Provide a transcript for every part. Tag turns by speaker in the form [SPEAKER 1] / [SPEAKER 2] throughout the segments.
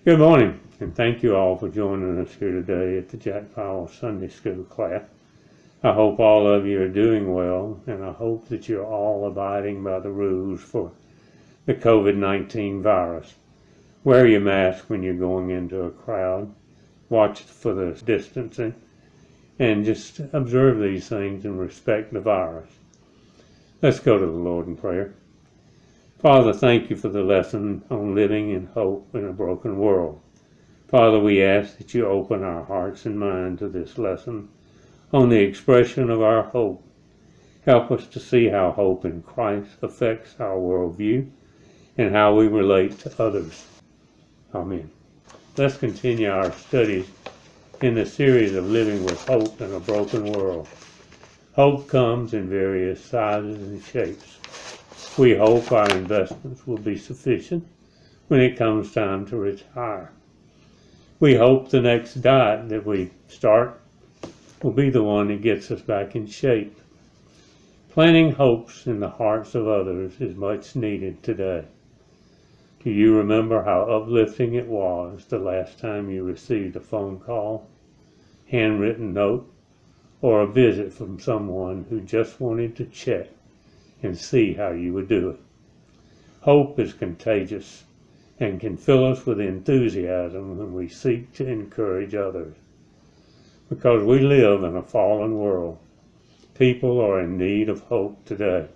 [SPEAKER 1] Good morning, and thank you all for joining us here today at the Jack Powell Sunday School class. I hope all of you are doing well, and I hope that you're all abiding by the rules for the COVID-19 virus. Wear your mask when you're going into a crowd, watch for the distancing, and just observe these things and respect the virus. Let's go to the Lord in prayer. Father, thank you for the lesson on living in hope in a broken world. Father, we ask that you open our hearts and minds to this lesson on the expression of our hope. Help us to see how hope in Christ affects our worldview and how we relate to others. Amen. Let's continue our studies in the series of living with hope in a broken world. Hope comes in various sizes and shapes. We hope our investments will be sufficient when it comes time to retire. We hope the next diet that we start will be the one that gets us back in shape. Planting hopes in the hearts of others is much needed today. Do you remember how uplifting it was the last time you received a phone call, handwritten note, or a visit from someone who just wanted to check and see how you would do it? Hope is contagious and can fill us with enthusiasm when we seek to encourage others. Because we live in a fallen world, people are in need of hope today.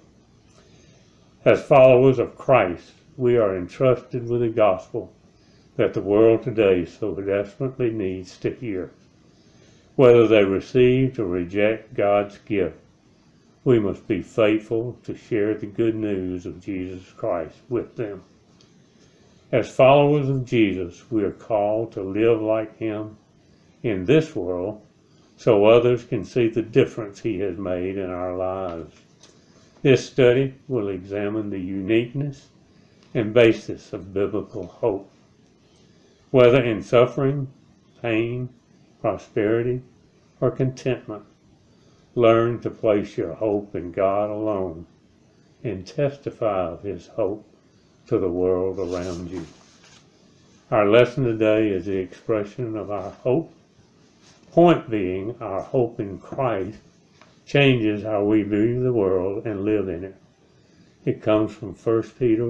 [SPEAKER 1] As followers of Christ, we are entrusted with the gospel that the world today so desperately needs to hear. Whether they receive or reject God's gift, we must be faithful to share the good news of Jesus Christ with them. As followers of Jesus, we are called to live like him in this world so others can see the difference he has made in our lives. This study will examine the uniqueness and basis of biblical hope. Whether in suffering, pain, prosperity, or contentment, learn to place your hope in God alone and testify of his hope to the world around you. Our lesson today is the expression of our hope. Point being, our hope in Christ changes how we view the world and live in it. It comes from 1 Peter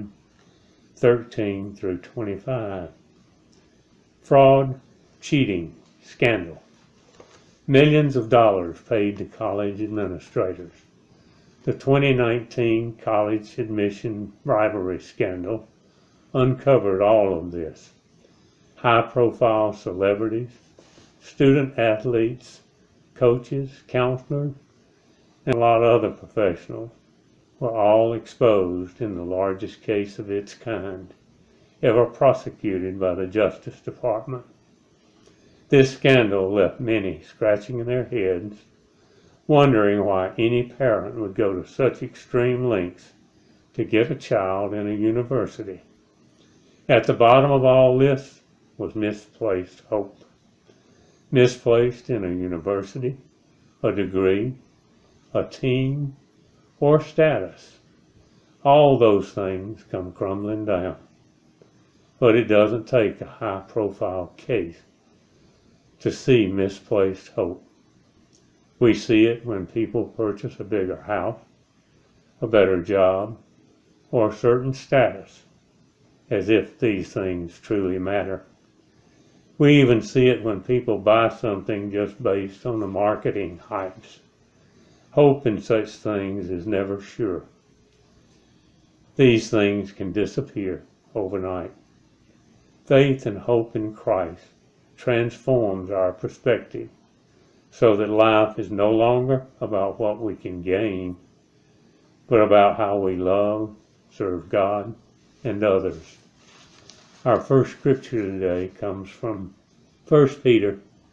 [SPEAKER 1] 1:13 through 25. Fraud, cheating, scandal. Millions of dollars paid to college administrators. The 2019 college admission bribery scandal uncovered all of this. High-profile celebrities, student athletes, coaches, counselors, and a lot of other professionals were all exposed in the largest case of its kind ever prosecuted by the Justice Department. This scandal left many scratching their heads, wondering why any parent would go to such extreme lengths to get a child in a university. At the bottom of all this was misplaced hope. Misplaced in a university, a degree, a team, or status. All those things come crumbling down. But it doesn't take a high-profile case to see misplaced hope. We see it when people purchase a bigger house, a better job, or a certain status, as if these things truly matter. We even see it when people buy something just based on the marketing hypes. Hope in such things is never sure. These things can disappear overnight. Faith and hope in Christ transforms our perspective so that life is no longer about what we can gain, but about how we love, serve God, and others. Our first scripture today comes from 1 Peter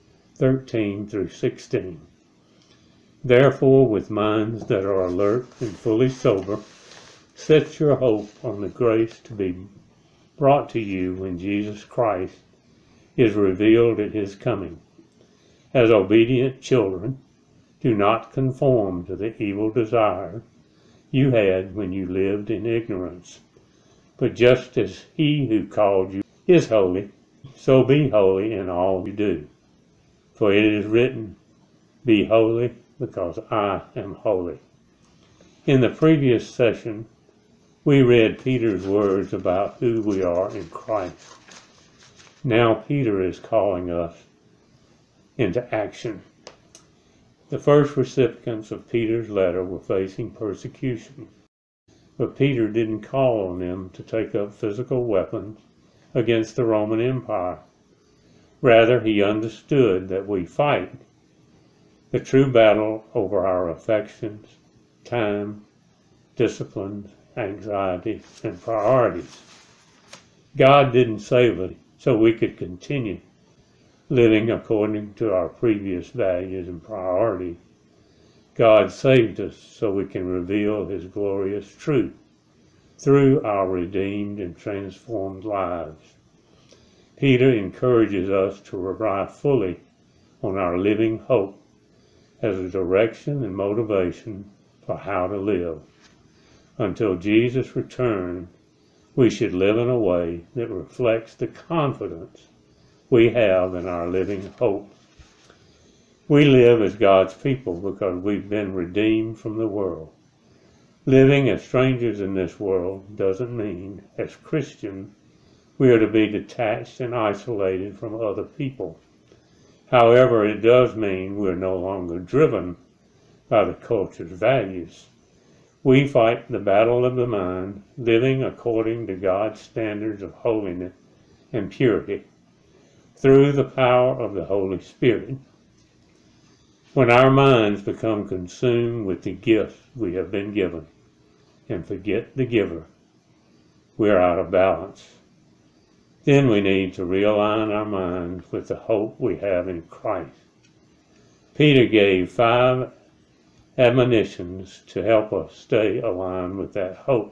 [SPEAKER 1] 13 through 16. Therefore, with minds that are alert and fully sober, set your hope on the grace to be brought to you when Jesus Christ is revealed at his coming. As obedient children, do not conform to the evil desires you had when you lived in ignorance. But just as he who called you is holy, So be holy in all you do. For it is written, be holy, because I am holy. In the previous session, we read Peter's words about who we are in Christ. Now Peter is calling us into action. The first recipients of Peter's letter were facing persecution, but Peter didn't call on them to take up physical weapons against the Roman Empire. Rather, he understood that we fight the true battle over our affections, time, disciplines, anxiety, and priorities. God didn't save us so we could continue living according to our previous values and priorities. God saved us so we can reveal His glorious truth through our redeemed and transformed lives. Peter encourages us to rely fully on our living hope as a direction and motivation for how to live. Until Jesus returns, we should live in a way that reflects the confidence we have in our living hope. We live as God's people because we've been redeemed from the world. Living as strangers in this world doesn't mean, as Christians, we are to be detached and isolated from other people. However, it does mean we're no longer driven by the culture's values. We fight the battle of the mind, living according to God's standards of holiness and purity, through the power of the Holy Spirit. When our minds become consumed with the gifts we have been given and forget the giver, we're out of balance. Then we need to realign our minds with the hope we have in Christ. Peter gave 5 admonitions to help us stay aligned with that hope.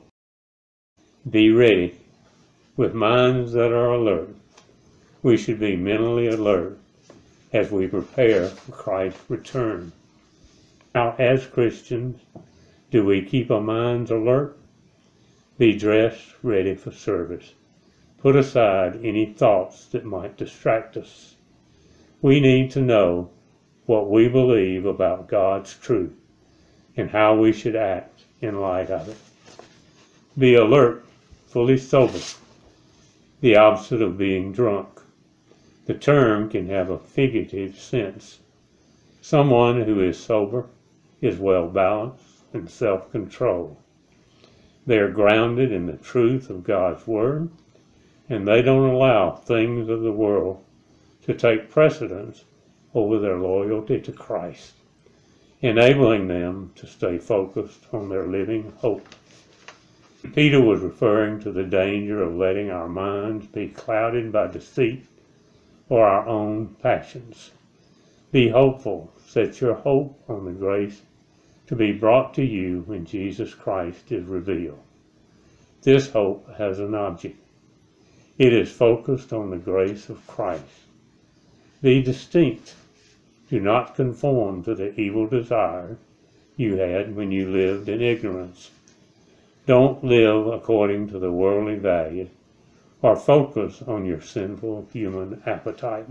[SPEAKER 1] Be ready. With minds that are alert, we should be mentally alert as we prepare for Christ's return. Now, as Christians, do we keep our minds alert? Be dressed, ready for service. Put aside any thoughts that might distract us. We need to know what we believe about God's truth and how we should act in light of it. Be alert, fully sober, the opposite of being drunk. The term can have a figurative sense. Someone who is sober is well balanced and self-controlled. They are grounded in the truth of God's Word, and they don't allow things of the world to take precedence over their loyalty to Christ, enabling them to stay focused on their living hope. Peter was referring to the danger of letting our minds be clouded by deceit or our own passions. Be hopeful. Set your hope on the grace to be brought to you when Jesus Christ is revealed. This hope has an object. It is focused on the grace of Christ. Be distinct. Do not conform to the evil desires you had when you lived in ignorance. Don't live according to the worldly values or focus on your sinful human appetite.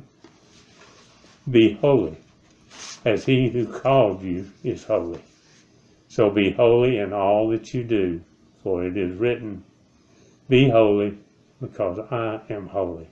[SPEAKER 1] Be holy, as He who called you is holy. So be holy in all that you do, for it is written, be holy, because I am holy.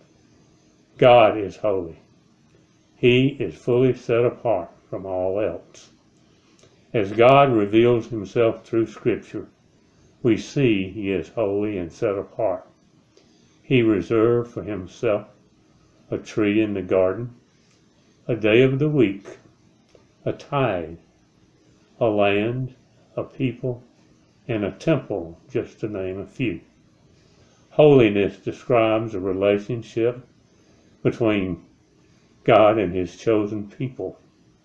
[SPEAKER 1] God is holy. He is fully set apart from all else. As God reveals Himself through Scripture, we see He is holy and set apart. He reserved for Himself a tree in the garden, a day of the week, a tithe, a land, a people, and a temple, just to name a few. Holiness describes a relationship between God and His chosen people.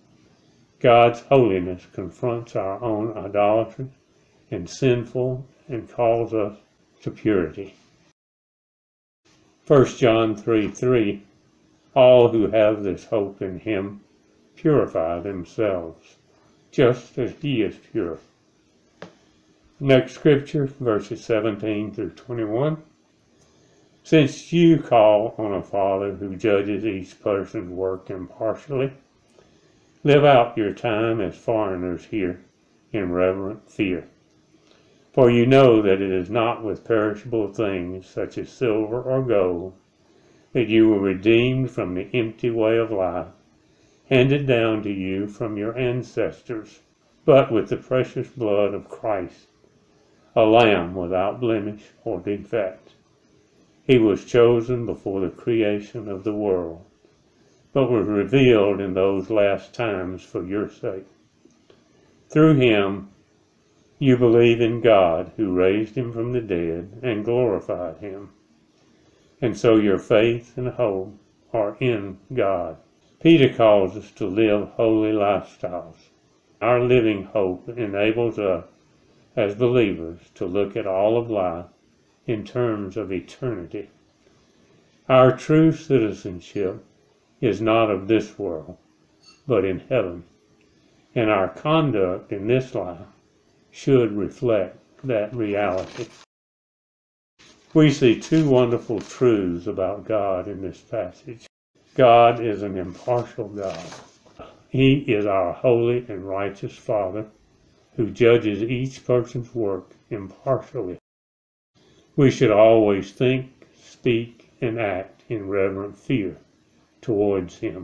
[SPEAKER 1] God's holiness confronts our own idolatry and sinful and calls us to purity. 1 John 3:3, all who have this hope in Him purify themselves, just as He is pure. Next scripture, verses 17 through 21. Since you call on a Father who judges each person's work impartially, live out your time as foreigners here in reverent fear. For you know that it is not with perishable things such as silver or gold that you were redeemed from the empty way of life handed down to you from your ancestors, but with the precious blood of Christ, a lamb without blemish or defect. He was chosen before the creation of the world, but was revealed in those last times for your sake. Through him you believe in God, who raised him from the dead and glorified him. And so your faith and hope are in God. Peter calls us to live holy lifestyles. Our living hope enables us as believers to look at all of life in terms of eternity. Our true citizenship is not of this world, but in heaven, and our conduct in this life should reflect that reality. We see two wonderful truths about God in this passage. God is an impartial God. He is our holy and righteous Father who judges each person's work impartially. We should always think, speak, and act in reverent fear towards him.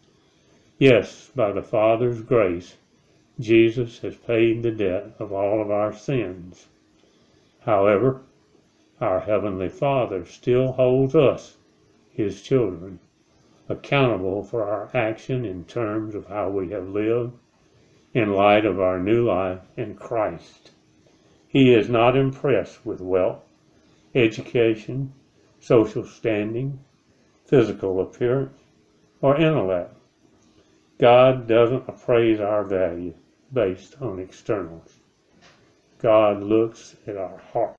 [SPEAKER 1] Yes, by the Father's grace, Jesus has paid the debt of all of our sins. However, our Heavenly Father still holds us, his children, accountable for our action in terms of how we have lived in light of our new life in Christ. He is not impressed with wealth, education, social standing, physical appearance, or intellect. God doesn't appraise our value based on externals. God looks at our heart.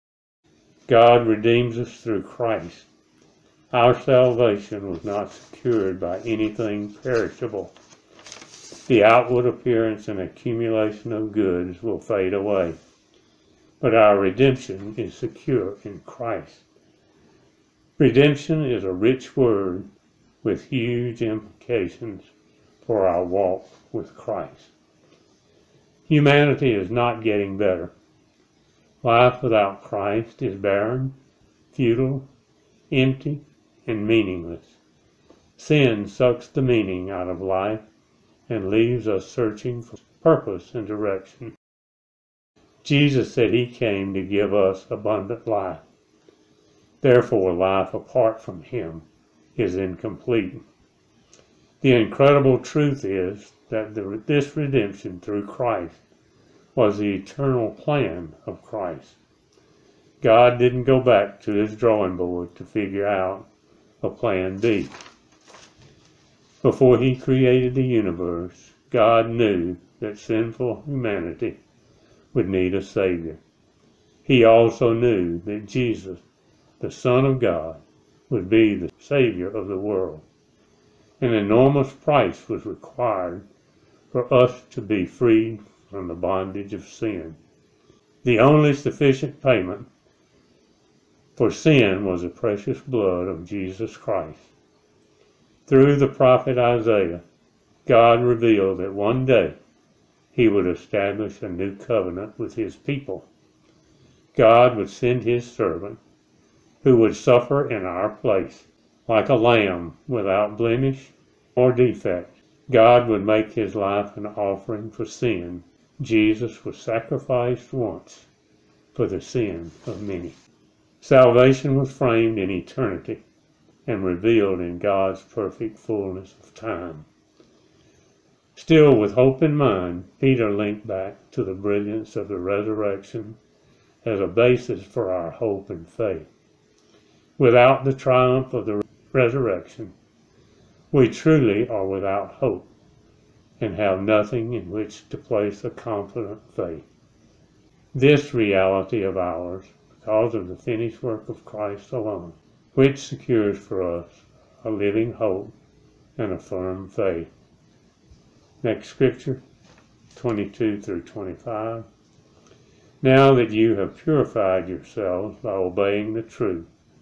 [SPEAKER 1] God redeems us through Christ. Our salvation was not secured by anything perishable. The outward appearance and accumulation of goods will fade away, but our redemption is secure in Christ. Redemption is a rich word with huge implications for our walk with Christ. Humanity is not getting better. Life without Christ is barren, futile, empty, and meaningless. Sin sucks the meaning out of life and leaves us searching for purpose and direction. Jesus said he came to give us abundant life. Therefore, life apart from him is incomplete. The incredible truth is that this redemption through Christ was the eternal plan of Christ. God didn't go back to his drawing board to figure out a plan B. Before he created the universe, God knew that sinful humanity would need a Savior. He also knew that Jesus, the Son of God, would be the Savior of the world. An enormous price was required for us to be freed from the bondage of sin. The only sufficient payment for sin was the precious blood of Jesus Christ. Through the prophet Isaiah, God revealed that one day he would establish a new covenant with his people. God would send his servant, who would suffer in our place, like a lamb without blemish or defect. God would make his life an offering for sin. Jesus was sacrificed once for the sin of many. Salvation was framed in eternity and revealed in God's perfect fullness of time. Still, with hope in mind, Peter linked back to the brilliance of the resurrection as a basis for our hope and faith. Without the triumph of the resurrection, we truly are without hope and have nothing in which to place a confident faith. This reality of ours, because of the finished work of Christ alone, which secures for us a living hope and a firm faith. Next scripture, 22 through 25. Now that you have purified yourselves by obeying the truth,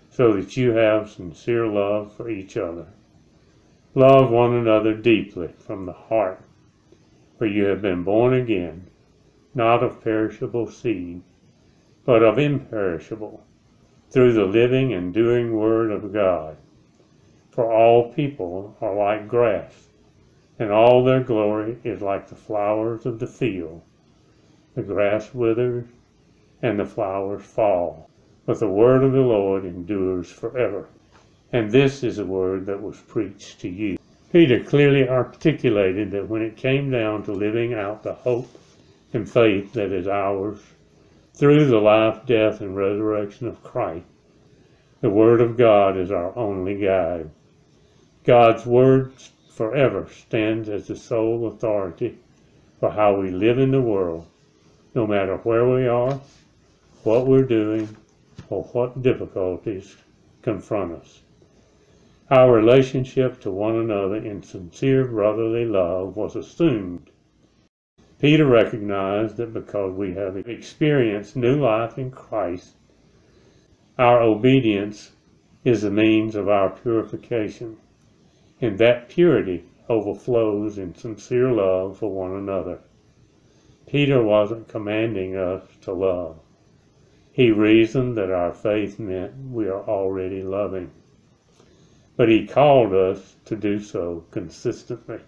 [SPEAKER 1] so that you have sincere love for each other. Love one another deeply from the heart, for you have been born again, not of perishable seed, but of imperishable, through the living and doing Word of God. For all people are like grass, and all their glory is like the flowers of the field. The grass withers, and the flowers fall, but the word of the Lord endures forever. And this is the word that was preached to you. Peter clearly articulated that when it came down to living out the hope and faith that is ours through the life, death, and resurrection of Christ, the Word of God is our only guide. God's Word forever stands as the sole authority for how we live in the world, no matter where we are, what we're doing, or what difficulties confront us. Our relationship to one another in sincere brotherly love was assumed. Peter recognized that because we have experienced new life in Christ, our obedience is the means of our purification, and that purity overflows in sincere love for one another. Peter wasn't commanding us to love. He reasoned that our faith meant we are already loving. But he called us to do so consistently.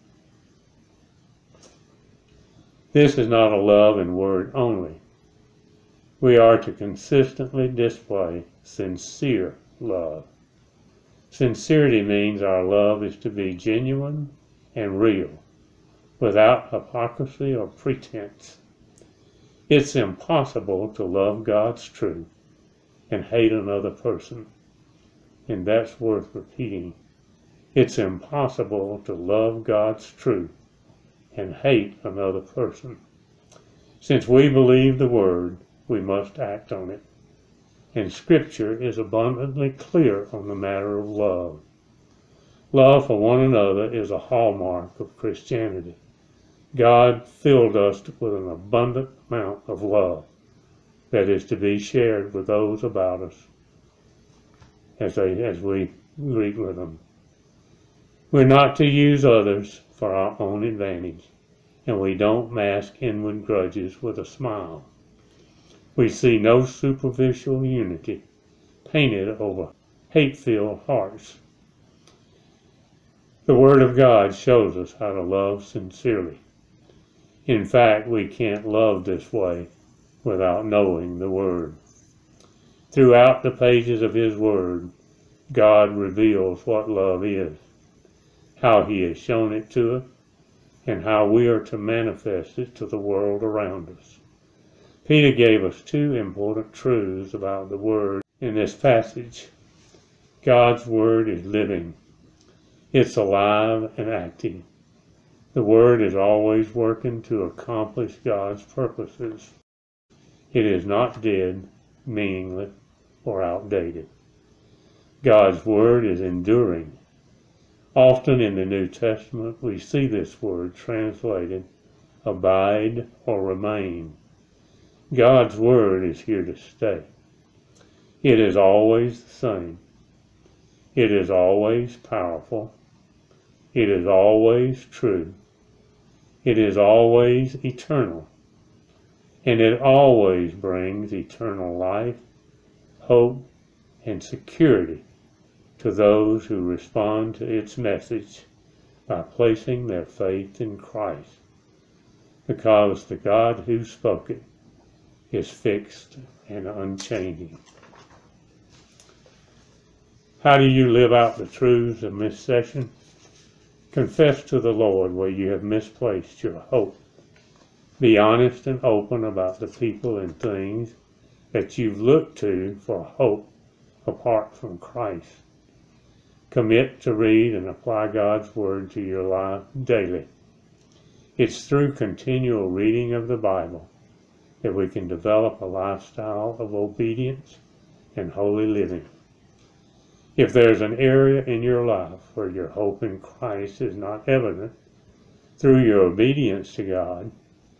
[SPEAKER 1] This is not a love in word only. We are to consistently display sincere love. Sincerity means our love is to be genuine and real, without hypocrisy or pretense. It's impossible to love God's truth and hate another person. And that's worth repeating. It's impossible to love God's truth and hate another person. Since we believe the Word, we must act on it. And Scripture is abundantly clear on the matter of love. Love for one another is a hallmark of Christianity. God filled us with an abundant amount of love that is to be shared with those about us as we greet with them. We're not to use others for our own advantage, and we don't mask inward grudges with a smile. We see no superficial unity painted over hate-filled hearts. The Word of God shows us how to love sincerely. In fact, we can't love this way without knowing the Word. Throughout the pages of His Word, God reveals what love is, how He has shown it to us, and how we are to manifest it to the world around us. Peter gave us two important truths about the Word in this passage. God's Word is living. It's alive and active. The Word is always working to accomplish God's purposes. It is not dead, meaningless, or outdated. God's Word is enduring. Often in the New Testament we see this word translated abide or remain. God's Word is here to stay. It is always the same. It is always powerful. It is always true. It is always eternal. And it always brings eternal life, hope, and security to those who respond to its message by placing their faith in Christ, because the God who spoke it is fixed and unchanging. How do you live out the truths of this session? Confess to the Lord where you have misplaced your hope. Be honest and open about the people and things that you've looked to for hope apart from Christ. Commit to read and apply God's Word to your life daily. It's through continual reading of the Bible that we can develop a lifestyle of obedience and holy living. If there's an area in your life where your hope in Christ is not evident, through your obedience to God,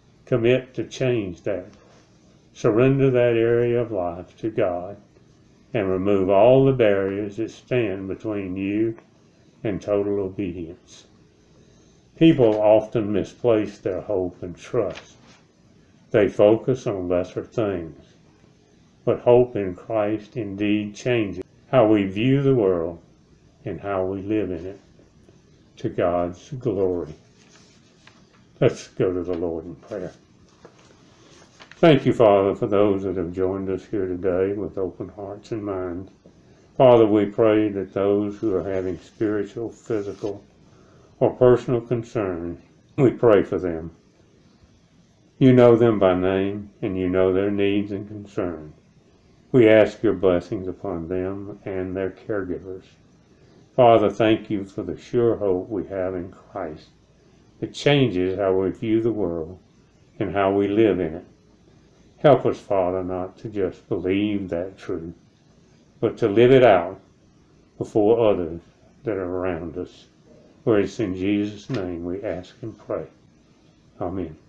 [SPEAKER 1] commit to change that. Surrender that area of life to God and remove all the barriers that stand between you and total obedience. People often misplace their hope and trust. They focus on lesser things. But hope in Christ indeed changes how we view the world and how we live in it, to God's glory. Let's go to the Lord in prayer. Thank you, Father, for those that have joined us here today with open hearts and minds. Father, we pray that those who are having spiritual, physical, or personal concerns, we pray for them. You know them by name, and you know their needs and concerns. We ask your blessings upon them and their caregivers. Father, thank you for the sure hope we have in Christ. It changes how we view the world and how we live in it. Help us, Father, not to just believe that truth, but to live it out before others that are around us. For it's in Jesus' name we ask and pray. Amen.